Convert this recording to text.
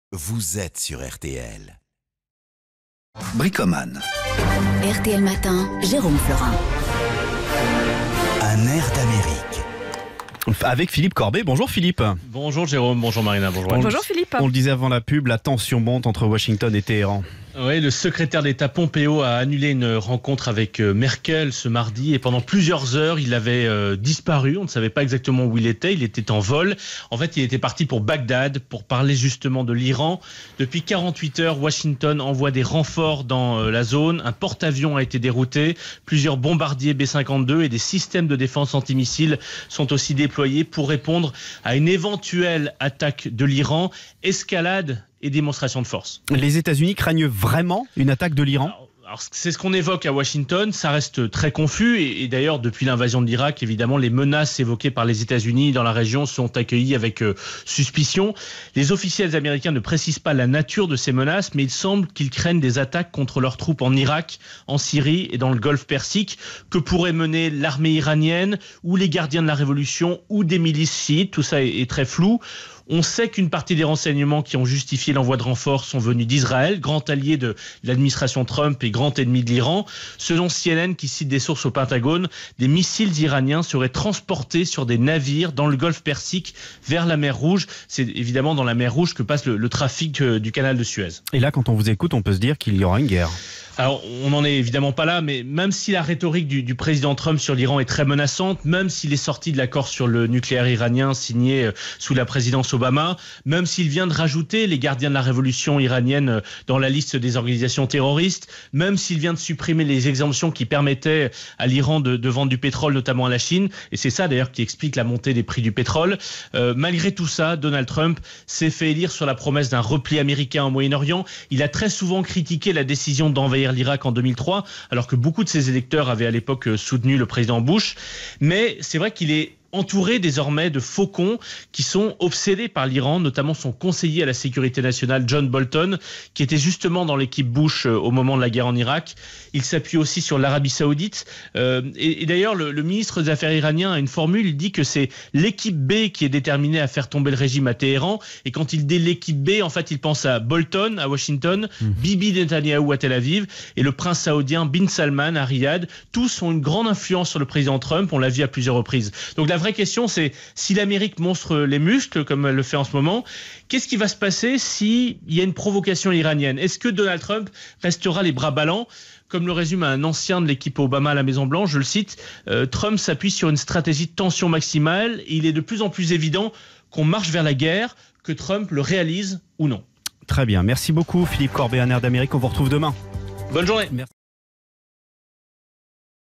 Vous êtes sur RTL. Bricoman. RTL Matin, Jérôme Florin. Un air d'Amérique. Avec Philippe Corbet. Bonjour Philippe. Bonjour Jérôme, bonjour Marina, bonjour. Bonjour Philippe. On le disait avant la pub, la tension monte entre Washington et Téhéran. Oui, le secrétaire d'État Pompeo a annulé une rencontre avec Merkel ce mardi et pendant plusieurs heures, il avait disparu. On ne savait pas exactement où il était en vol. En fait, il était parti pour Bagdad pour parler justement de l'Iran. Depuis 48 heures, Washington envoie des renforts dans la zone. Un porte-avions a été dérouté. Plusieurs bombardiers B-52 et des systèmes de défense antimissiles sont aussi déployés pour répondre à une éventuelle attaque de l'Iran. Escalade et démonstration de force. Les États-Unis craignent vraiment une attaque de l'Iran ? Alors, c'est ce qu'on évoque à Washington, ça reste très confus et d'ailleurs depuis l'invasion de l'Irak, évidemment, les menaces évoquées par les États-Unis dans la région sont accueillies avec suspicion. Les officiels américains ne précisent pas la nature de ces menaces, mais il semble qu'ils craignent des attaques contre leurs troupes en Irak, en Syrie et dans le Golfe Persique que pourrait mener l'armée iranienne ou les gardiens de la révolution ou des milices chiites. Tout ça est très flou. On sait qu'une partie des renseignements qui ont justifié l'envoi de renforts sont venus d'Israël, grand allié de l'administration Trump et grand ennemi de l'Iran. Selon CNN, qui cite des sources au Pentagone, des missiles iraniens seraient transportés sur des navires dans le Golfe Persique vers la mer Rouge. C'est évidemment dans la mer Rouge que passe le trafic du canal de Suez. Et là, quand on vous écoute, on peut se dire qu'il y aura une guerre. Alors, on n'en est évidemment pas là, mais même si la rhétorique du président Trump sur l'Iran est très menaçante, même s'il est sorti de l'accord sur le nucléaire iranien signé sous la présidence Obama, même s'il vient de rajouter les gardiens de la révolution iranienne dans la liste des organisations terroristes, même s'il vient de supprimer les exemptions qui permettaient à l'Iran de vendre du pétrole, notamment à la Chine, et c'est ça d'ailleurs qui explique la montée des prix du pétrole, malgré tout ça, Donald Trump s'est fait élire sur la promesse d'un repli américain au Moyen-Orient. Il a très souvent critiqué la décision d'envahir l'Irak en 2003, alors que beaucoup de ses électeurs avaient à l'époque soutenu le président Bush. Mais c'est vrai qu'il est entouré désormais de faucons qui sont obsédés par l'Iran, notamment son conseiller à la sécurité nationale, John Bolton, qui était justement dans l'équipe Bush au moment de la guerre en Irak. Il s'appuie aussi sur l'Arabie Saoudite. Et d'ailleurs, le ministre des Affaires iranien a une formule, il dit que c'est l'équipe B qui est déterminée à faire tomber le régime à Téhéran. Et quand il dit l'équipe B, en fait, il pense à Bolton, à Washington, Bibi Netanyahu à Tel Aviv et le prince saoudien Bin Salman à Riyad. Tous ont une grande influence sur le président Trump, on l'a vu à plusieurs reprises. Donc la vraie question, c'est si l'Amérique montre les muscles, comme elle le fait en ce moment, qu'est-ce qui va se passer s'il y a une provocation iranienne ? Est-ce que Donald Trump restera les bras ballants ? Comme le résume un ancien de l'équipe Obama à la Maison-Blanche, je le cite, Trump s'appuie sur une stratégie de tension maximale et il est de plus en plus évident qu'on marche vers la guerre, que Trump le réalise ou non. Très bien, merci beaucoup Philippe Corbet, un air d'Amérique, on vous retrouve demain. Bonne journée. Merci.